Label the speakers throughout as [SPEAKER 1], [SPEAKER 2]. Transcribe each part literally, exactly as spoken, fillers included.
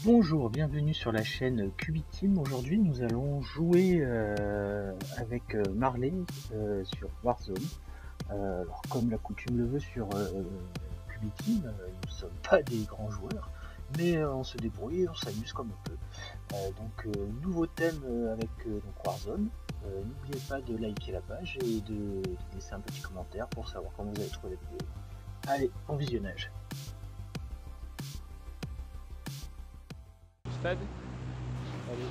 [SPEAKER 1] Bonjour, bienvenue sur la chaîne Cubiteam. Aujourd'hui nous allons jouer euh, avec Marley euh, sur Warzone. Euh, alors comme la coutume le veut sur euh, Cubiteam, euh, nous ne sommes pas des grands joueurs, mais euh, on se débrouille, on s'amuse comme on peut. Euh, donc euh, nouveau thème euh, avec euh, donc Warzone. Euh, N'oubliez pas de liker la page et de, de laisser un petit commentaire pour savoir comment vous avez trouvé la vidéo. Allez, bon visionnage.
[SPEAKER 2] Stade.
[SPEAKER 1] Allez.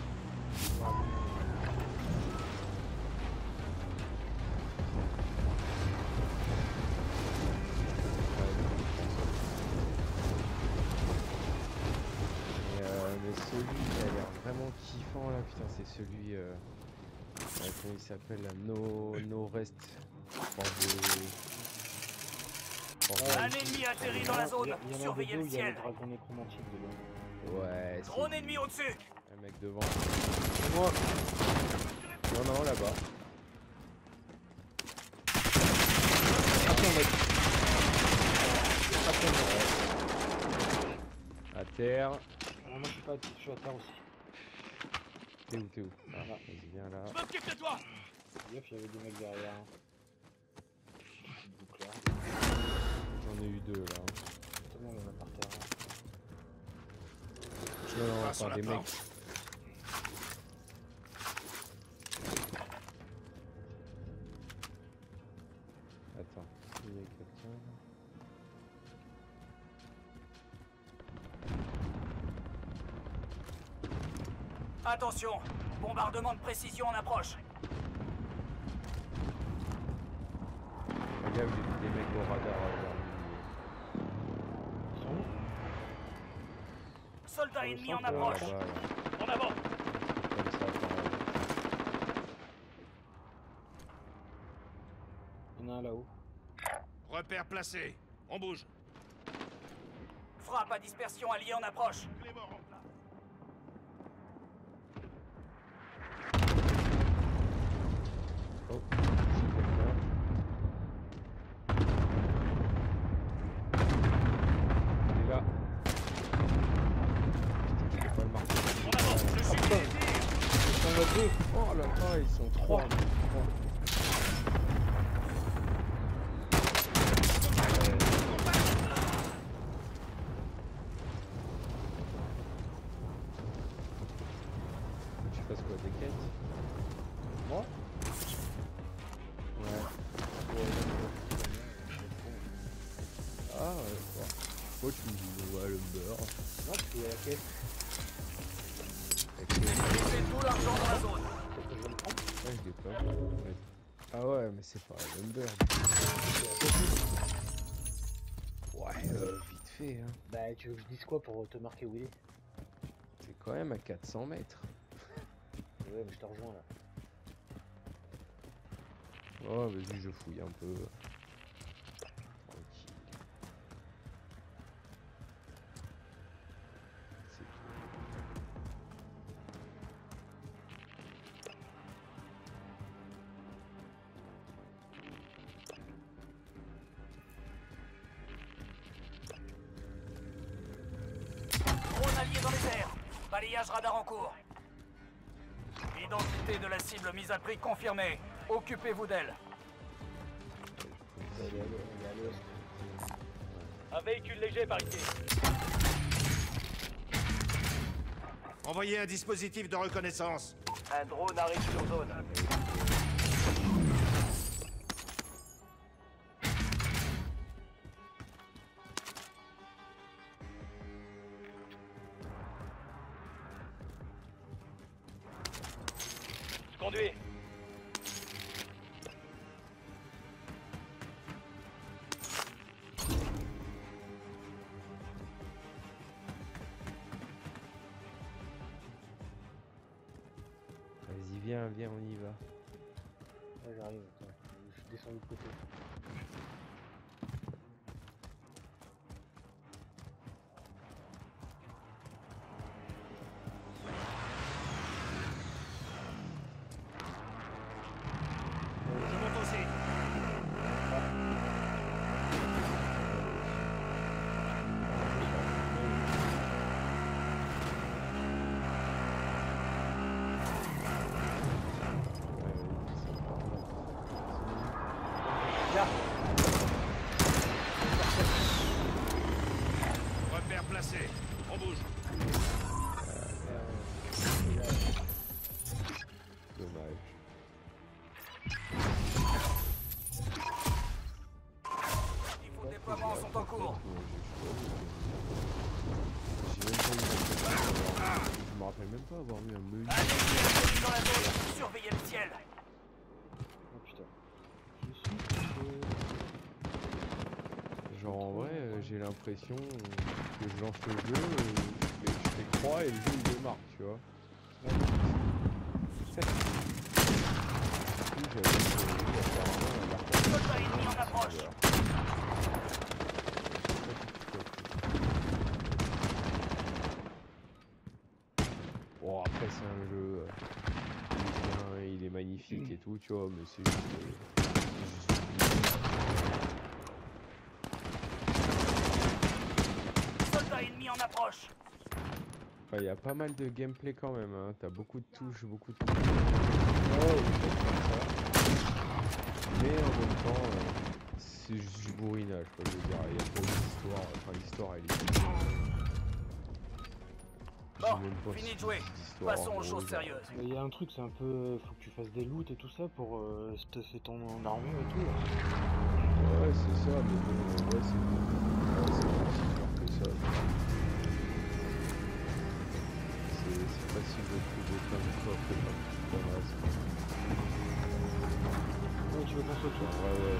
[SPEAKER 2] Euh, mais celui qui a l'air vraiment kiffant là, putain, c'est celui. Euh, euh, comment il s'appelle là, No, no Rest.
[SPEAKER 3] De... Un ennemi atterri dans la zone. Surveillez le ciel.
[SPEAKER 1] Dragon nécromantique de
[SPEAKER 2] ouais.
[SPEAKER 3] Drone ennemi au-dessus.
[SPEAKER 2] Un mec devant.
[SPEAKER 1] C'est moi.
[SPEAKER 2] Non, non, là-bas. À terre.
[SPEAKER 1] Ah, moi je suis pas, je suis à terre aussi.
[SPEAKER 2] T'es où, t'es où? Ah, vas-y, viens là.
[SPEAKER 3] Je m'occupe de toi.
[SPEAKER 1] Yep, il y avait des mecs derrière.
[SPEAKER 2] J'en ai eu deux là.
[SPEAKER 1] Tout le monde en a par terre.
[SPEAKER 2] Non, non, enfin des mecs. Attends, il y a quelqu'un.
[SPEAKER 3] Attention, bombardement de précision en approche.
[SPEAKER 2] Regarde, j'ai vu des mecs au radar.
[SPEAKER 1] Ils sont où?
[SPEAKER 3] Soldats ennemis en
[SPEAKER 2] Là,
[SPEAKER 3] approche.
[SPEAKER 2] là, là.
[SPEAKER 3] En avant.
[SPEAKER 2] Comme ça, pareil.
[SPEAKER 1] Il y en a un là-haut.
[SPEAKER 4] Repère placé. On bouge.
[SPEAKER 3] Frappe à dispersion alliée en approche.
[SPEAKER 2] Oh, c'est quelqu'un. Il est là. Putain, je peux pas le marquer.
[SPEAKER 3] En avant, je suis
[SPEAKER 1] Putain. Ils sont là deux.
[SPEAKER 2] Oh là là, ils sont trois. Tu fasses quoi, des quêtes?
[SPEAKER 1] Moi?
[SPEAKER 2] Ouais. Ah ouais, quoi. Oh, tu me dis, ouais, le beurre.
[SPEAKER 1] Non, tu es à la caisse.
[SPEAKER 3] C'est tout l'argent dans la zone.
[SPEAKER 1] C'est que je vais le prendre.
[SPEAKER 2] Ouais, je l'ai pas. Ouais. Ah ouais, mais c'est pas le beurre. Ouais, euh, vite fait, hein.
[SPEAKER 1] Bah, tu veux que je dise quoi pour te marquer où il est?
[SPEAKER 2] C'est quand même à quatre cents mètres.
[SPEAKER 1] Ouais, mais je te rejoins là.
[SPEAKER 2] Oh, vas-y, je fouille un peu. Tranquille. C'est tout.
[SPEAKER 3] Drone allié dans les airs. Balayage radar en cours. Identité de la cible mise à prix confirmée. Occupez-vous d'elle.
[SPEAKER 1] Allez, allez, allez, allez.
[SPEAKER 3] Un véhicule léger par ici.
[SPEAKER 4] Envoyez un dispositif de reconnaissance.
[SPEAKER 3] Un drone arrive sur zone. Je conduis.
[SPEAKER 2] Vas-y, viens, viens, on y va.
[SPEAKER 1] Ouais, j'arrive, attends. Je descends de côté.
[SPEAKER 4] Je monte aussi.
[SPEAKER 3] là.
[SPEAKER 4] Repère placé. On bouge.
[SPEAKER 2] Dommage.
[SPEAKER 3] Les faux déploiements sont en cours.
[SPEAKER 2] J'ai même pas eu la- Je me rappelle même pas avoir eu un menu.
[SPEAKER 3] Un ennemi atterri dans la zone. Surveillez le ciel.
[SPEAKER 1] Oh putain. Je suis touché.
[SPEAKER 2] Genre en vrai, euh, j'ai l'impression que je lance le jeu, euh, je, fais, je fais croix et le jeu il démarre, tu vois.
[SPEAKER 1] Ouais.
[SPEAKER 2] Du coup, j'avais euh, apparemment la
[SPEAKER 3] Soldat ennemi en approche.
[SPEAKER 2] Bon après c'est un jeu, euh, il est bien, il est magnifique et tout, tu vois, mais c'est juste... euh, c'est juste-
[SPEAKER 3] Soldat ennemi en approche.
[SPEAKER 2] Enfin, il y a pas mal de gameplay quand même, hein. T'as beaucoup de touches, beaucoup de touches. Oh, des choses comme ça. Mais en même temps, euh, c'est juste du bourrinage, quoi, je veux dire, il y a pas d'histoire, enfin l'histoire elle est...
[SPEAKER 3] Bon,
[SPEAKER 2] J'ai même pas
[SPEAKER 3] fini de
[SPEAKER 2] si-
[SPEAKER 3] jouer.
[SPEAKER 2] d'histoire,
[SPEAKER 3] Passons
[SPEAKER 2] en
[SPEAKER 3] aux
[SPEAKER 2] gros,
[SPEAKER 3] choses
[SPEAKER 2] genre.
[SPEAKER 3] sérieuses.
[SPEAKER 1] Mais il y a un truc, c'est un peu. Faut que tu fasses des loots et tout ça pour euh, stuffer ton armure et tout. Là.
[SPEAKER 2] Ouais, c'est ça, mais bon, ouais, c'est ouais, c'est pas si dur que ça. C'est c'est facile de trouver plein de coffres et plein de trucs comme ça.
[SPEAKER 1] Ouais, tu veux qu'on saute
[SPEAKER 2] Ouais, ouais.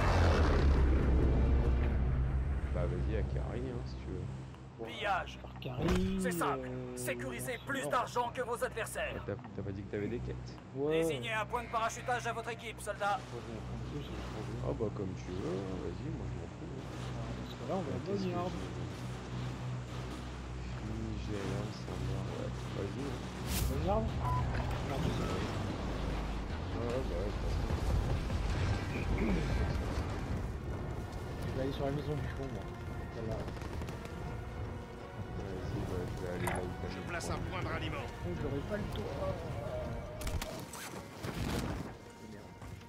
[SPEAKER 2] Bah, vas-y, à Carrie, hein, si tu veux.
[SPEAKER 3] Pillage.
[SPEAKER 1] Par Carrie.
[SPEAKER 3] C'est simple.
[SPEAKER 1] euh,
[SPEAKER 3] Sécurisez
[SPEAKER 1] non,
[SPEAKER 3] plus
[SPEAKER 1] non.
[SPEAKER 3] d'argent que vos
[SPEAKER 2] Ah,
[SPEAKER 3] adversaires.
[SPEAKER 2] T'as t'as pas dit que t'avais des quêtes?
[SPEAKER 1] Ouais.
[SPEAKER 3] Désignez un point de parachutage à votre équipe, soldat.
[SPEAKER 1] Ouais, je vais prendre deux, j'ai trop vu.
[SPEAKER 2] Ah, bah, comme tu veux, vas-y, moi je m'en fous.
[SPEAKER 1] Parce que là, on va à
[SPEAKER 2] Qu'est-ce que
[SPEAKER 1] Boneyard.
[SPEAKER 2] j'ai Nigérian, ça merde, ouais. Vas-y. hein.
[SPEAKER 1] Boneyard Non, je sais pas.
[SPEAKER 2] Ouais, ouais, bah, ouais,
[SPEAKER 1] Je vais aller sur la maison du fond, moi. Celle-là.
[SPEAKER 2] vas-y, bah, je vais aller là où t'as
[SPEAKER 4] Je
[SPEAKER 2] mis le
[SPEAKER 4] place
[SPEAKER 2] point.
[SPEAKER 4] un point de ralliement.
[SPEAKER 1] Oh, j'aurais pas le toit. Merde.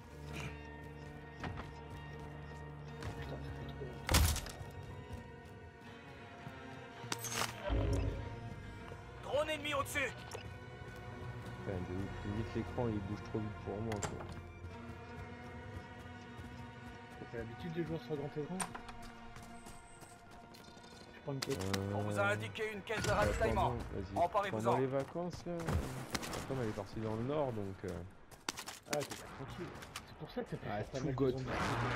[SPEAKER 1] Putain, ça fait trop.
[SPEAKER 3] Drone ennemi au-dessus.
[SPEAKER 2] Putain, de ouf, limite l'écran il bouge trop vite pour moi, quoi.
[SPEAKER 1] T'as l'habitude de jouer sur grand écran? Je prends une quête.
[SPEAKER 2] Euh...
[SPEAKER 3] On vous a indiqué une caisse de
[SPEAKER 2] bah,
[SPEAKER 3] ravitaillement.
[SPEAKER 2] pendant- vas-y.
[SPEAKER 3] Emparez-vous-en.
[SPEAKER 2] Pendant les vacances, là, ma femme elle est partie dans le nord, donc... Euh...
[SPEAKER 1] Ah, t'es pas tranquille. C'est pour ça que ça fait
[SPEAKER 2] Ah,
[SPEAKER 1] pas
[SPEAKER 2] tout
[SPEAKER 1] mal de
[SPEAKER 2] goth.
[SPEAKER 1] zombies.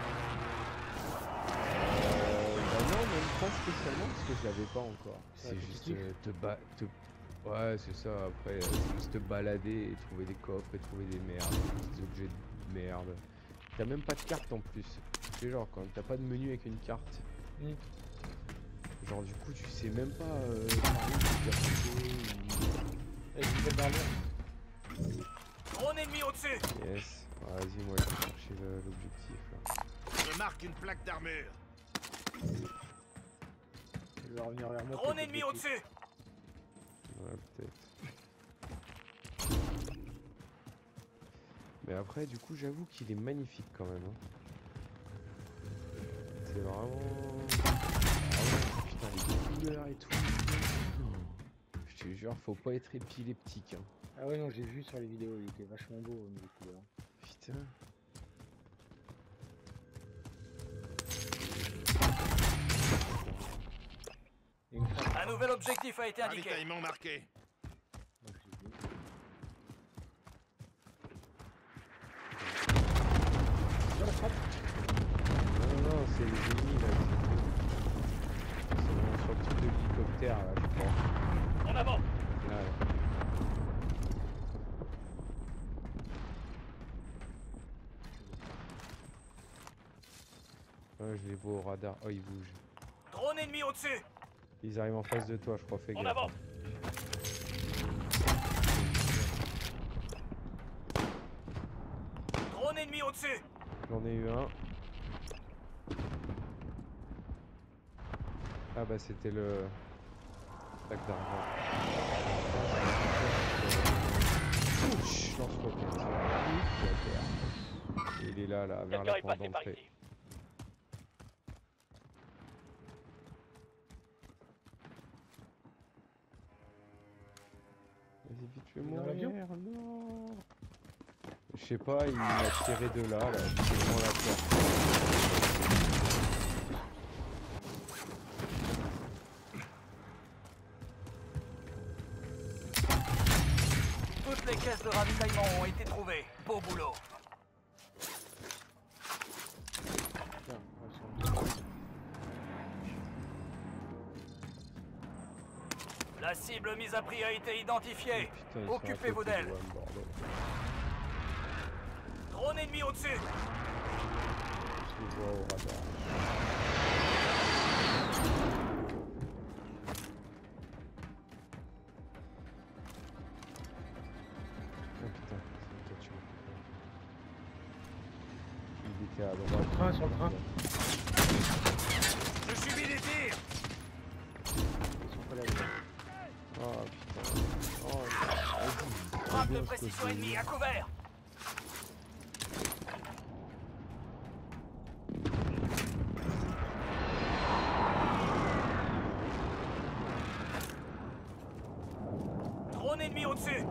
[SPEAKER 2] Euh, bah non, même pas spécialement, parce que je l'avais pas encore. C'est
[SPEAKER 1] Ouais,
[SPEAKER 2] juste
[SPEAKER 1] tu kiffes.
[SPEAKER 2] euh, te ba... Te... Ouais, c'est ça, après, euh, c'est juste te balader et trouver des coffres et trouver des merdes, des objets de merde. T'as même pas de carte en plus. C'est genre, quand t'as pas de menu avec une carte.
[SPEAKER 1] Mm.
[SPEAKER 2] Genre, du coup, tu sais même pas euh, parler de perso
[SPEAKER 1] Eh, je vais derrière.
[SPEAKER 3] Drone ennemi au-dessus.
[SPEAKER 2] ou... Yes. Ah, vas-y, moi, je vais chercher le- l'objectif, là.
[SPEAKER 4] Je marque une plaque d'armure.
[SPEAKER 1] Il va revenir vers moi.
[SPEAKER 3] Drone
[SPEAKER 1] peut-être
[SPEAKER 3] ennemi
[SPEAKER 1] que-
[SPEAKER 3] au-dessus.
[SPEAKER 2] Ouais, peut-être. Mais après, du coup, j'avoue qu'il est magnifique quand même. Hein. C'est vraiment... vraiment... Putain, les couleurs et tout. Je te jure, faut pas être épileptique. Hein.
[SPEAKER 1] Ah ouais, non, j'ai vu sur les vidéos, il était vachement beau au niveau couleurs.
[SPEAKER 2] Putain.
[SPEAKER 1] Et une frappe.
[SPEAKER 3] Un nouvel objectif a été indiqué.
[SPEAKER 4] Ravitaillement marqué.
[SPEAKER 1] Ouais, je l'ai vu. Sur la frappe.
[SPEAKER 2] Non, non, non, c'est les ennemis là. Ils sont sur le truc de l'hélicoptère là, je crois.
[SPEAKER 3] En avant.
[SPEAKER 2] Là, là. Ouais, je les vois au radar. Oh, ils bougent.
[SPEAKER 3] Drone ennemi au-dessus.
[SPEAKER 2] Ils arrivent en face de toi, je crois. Fais
[SPEAKER 3] En
[SPEAKER 2] gaffe.
[SPEAKER 3] avant. Drone ennemi au-dessus.
[SPEAKER 2] J'en ai eu un. Ah bah c'était le sac d'argent. Ouch, lance-roquette. Il est là, là, vers la porte d'entrée. vite, je vais
[SPEAKER 1] Dans l'avion
[SPEAKER 2] mourir, non. Je sais pas, il m'a tiré de là, là, je suis devant la porte.
[SPEAKER 3] Toutes les caisses de ravitaillement ont été trouvées. Beau boulot.
[SPEAKER 1] Tiens, on va sur le-
[SPEAKER 3] La cible mise à prix a été identifiée.
[SPEAKER 2] Putain, ils sont à
[SPEAKER 3] Occupez-vous
[SPEAKER 2] côté
[SPEAKER 3] d'elle.
[SPEAKER 2] de moi, bordel.
[SPEAKER 3] Drone ennemi au-dessus.
[SPEAKER 2] Je les vois au radar. Oh putain, c'est une voiture. Il était à droite.
[SPEAKER 1] Sur le train, sur le train.
[SPEAKER 4] Je subis des tirs.
[SPEAKER 1] Ils sont pas là. les gars.
[SPEAKER 2] Oh putain. Oh, vas-y.
[SPEAKER 3] Frappe
[SPEAKER 2] Bien
[SPEAKER 3] de
[SPEAKER 2] ce
[SPEAKER 3] précision
[SPEAKER 2] côté.
[SPEAKER 3] ennemie à couvert. Drone ennemi au-dessus.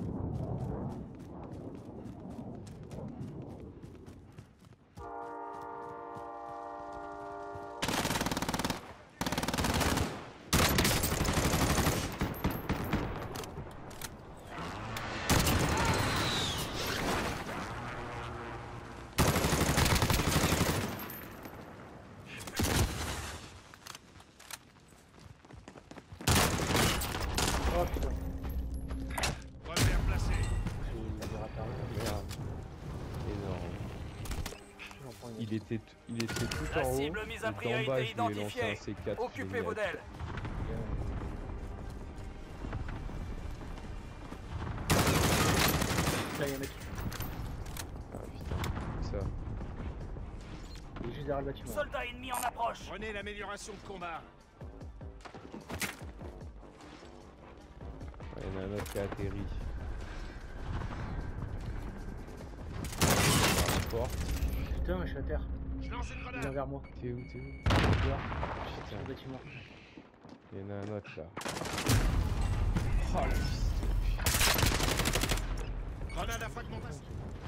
[SPEAKER 1] Oh putain,
[SPEAKER 4] Repère placé.
[SPEAKER 1] j'ai la verre apparue.
[SPEAKER 2] Merde. Énorme.
[SPEAKER 1] J'en prends une.
[SPEAKER 2] Il était, t- il était tout
[SPEAKER 3] La
[SPEAKER 2] en haut.
[SPEAKER 3] cible mise à
[SPEAKER 2] et
[SPEAKER 3] prix
[SPEAKER 2] d'en
[SPEAKER 3] a
[SPEAKER 2] bas,
[SPEAKER 3] été
[SPEAKER 2] je lui ai lancé
[SPEAKER 3] identifiée.
[SPEAKER 2] un C quatre.
[SPEAKER 3] Occupez-vous
[SPEAKER 2] génial.
[SPEAKER 3] d'elle.
[SPEAKER 1] Là, il y a un mec.
[SPEAKER 2] Ah putain, ça.
[SPEAKER 1] Il est juste derrière le bâtiment.
[SPEAKER 3] Soldat ennemi en approche.
[SPEAKER 4] Prenez l'amélioration de combat.
[SPEAKER 2] Il y en a un autre qui a atterri. Par la porte.
[SPEAKER 1] Putain, je suis à terre.
[SPEAKER 4] Je lance une
[SPEAKER 1] Il vient
[SPEAKER 4] grenade.
[SPEAKER 1] vers moi.
[SPEAKER 2] T'es où, t'es où?
[SPEAKER 1] Dehors, sur
[SPEAKER 2] Putain,
[SPEAKER 1] le bâtiment.
[SPEAKER 2] il y en a un autre là. Oh la fille.
[SPEAKER 4] Grenade à fragmentation.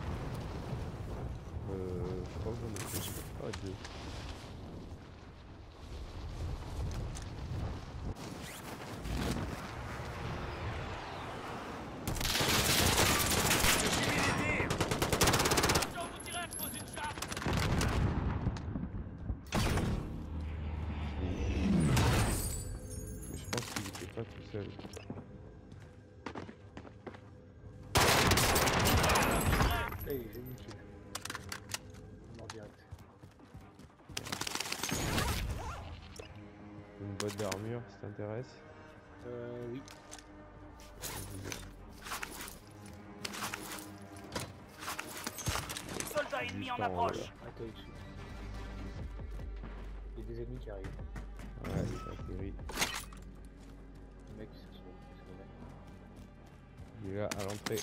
[SPEAKER 2] Euh, je crois que j'en ai fait. Ah, deux.
[SPEAKER 4] Je subis des tirs.
[SPEAKER 2] Mais je pense qu'il était pas tout seul.
[SPEAKER 1] Là, il est une kill. Mort direct.
[SPEAKER 2] Une boîte d'armure, ça t'intéresse?
[SPEAKER 1] Euh, oui.
[SPEAKER 3] Soldat ennemi
[SPEAKER 2] Juste
[SPEAKER 3] en
[SPEAKER 2] en haut,
[SPEAKER 3] approche.
[SPEAKER 2] là.
[SPEAKER 1] Attends, au-dessus. Il y a des ennemis qui arrivent.
[SPEAKER 2] Ouais, ça atterrit.
[SPEAKER 1] Le mec, c'est sur c'est le mec.
[SPEAKER 2] Il est là à l'entrée.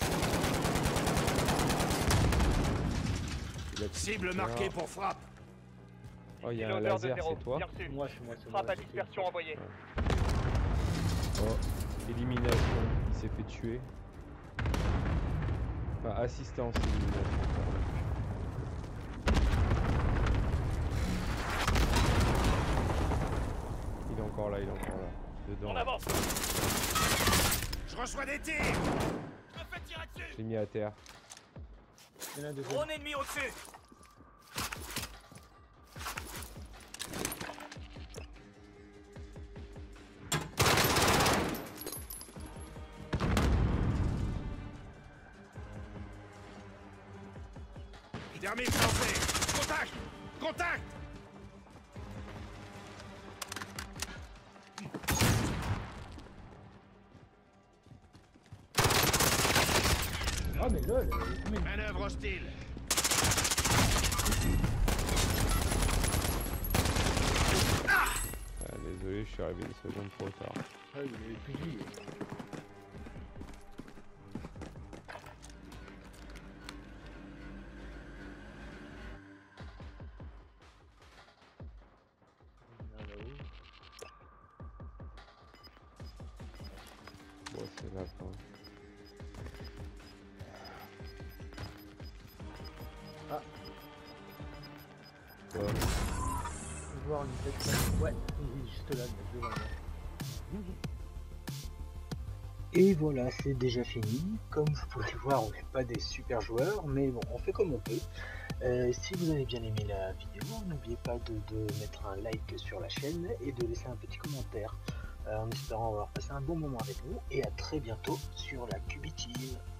[SPEAKER 2] Il a
[SPEAKER 4] Cible
[SPEAKER 2] tout-
[SPEAKER 4] marquée
[SPEAKER 2] Ah.
[SPEAKER 4] pour frappe.
[SPEAKER 2] Oh, il y a un laser, c'est toi?
[SPEAKER 1] C'est moi, c'est moi, c'est moi.
[SPEAKER 5] Frappe à
[SPEAKER 1] j'ai fait-
[SPEAKER 5] dispersion envoyée.
[SPEAKER 2] Oh, élimination, il s'est fait tuer. Enfin, assistance, élimination. Il est encore là, il est encore là. Dedans.
[SPEAKER 5] On avance.
[SPEAKER 4] Je reçois des tirs.
[SPEAKER 3] Je me fais tirer dessus.
[SPEAKER 2] Je l'ai mis à terre.
[SPEAKER 1] Il y en a un deuxième.
[SPEAKER 3] Drone ennemi au-dessus.
[SPEAKER 4] Thermite lancé. Contact. Contact.
[SPEAKER 1] Ah, mais lol, mais
[SPEAKER 4] Manœuvre hostile.
[SPEAKER 2] Ah, désolé, je suis arrivé une seconde trop tard.
[SPEAKER 1] ah, il avait plus de vie. Ah, bah oui.
[SPEAKER 2] Bon, c'est là quand même. quoi.
[SPEAKER 1] Je vais voir une tête. Ouais, il est juste là, mais devant moi. Et voilà, c'est déjà fini. Comme vous pouvez le voir, on n'est pas des super joueurs, mais bon, on fait comme on peut. Euh, si vous avez bien aimé la vidéo, n'oubliez pas de, de mettre un like sur la chaîne et de laisser un petit commentaire, euh, en espérant avoir passé un bon moment avec vous. Et à très bientôt sur la Cubi Team.